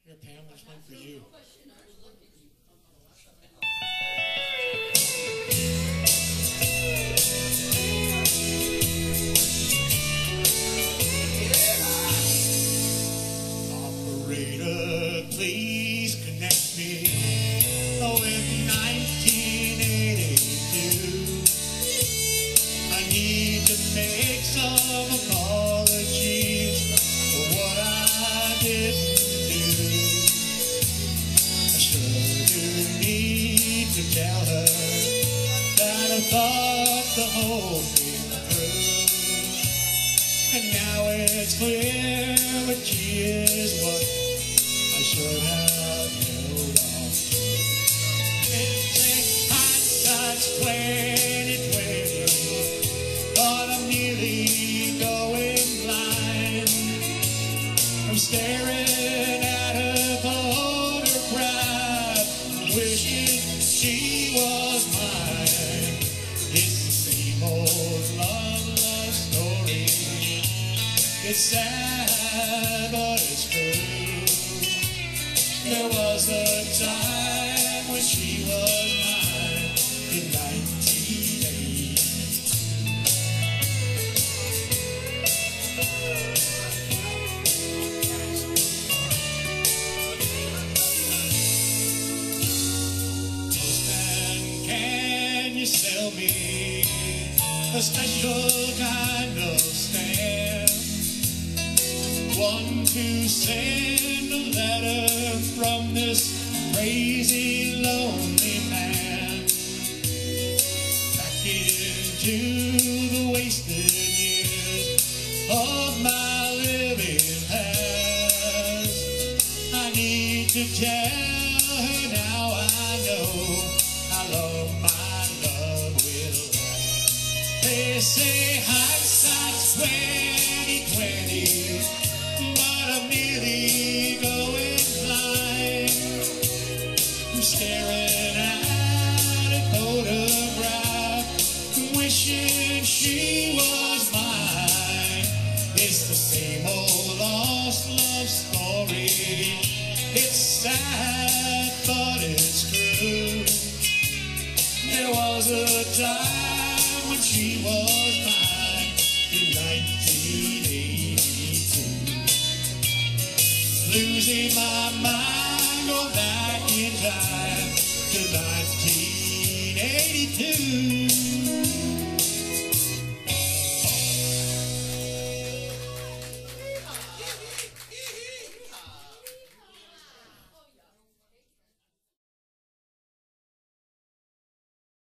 Here, Pam, there's one for you. Operator, please connect me with 1982. I need to make some apologies for what I didn't do. I sure do need to tell her that I thought the whole thing through. And now it's clear what she is, what I should have held on. It's hindsight's 2020, but I'm nearly going blind. I'm staring at her photograph, wishing she was mine. It's the same old love story. It's sad, but it's true. There was a time when she was mine in 1982. Postman, can you sell me a special kind of stamp? One to send a letter from this crazy, lonely man back into the wasted years of my living past. I need to tell her now I know how long my love will last. They say hindsight's 2020, but I'm nearly going blind. I'm staring at a photograph, wishing she was mine. It's the same old lost love story. It's sad, but it's true. There was a time when she was mine in 1982. Losing my mind, go back in time to 1982.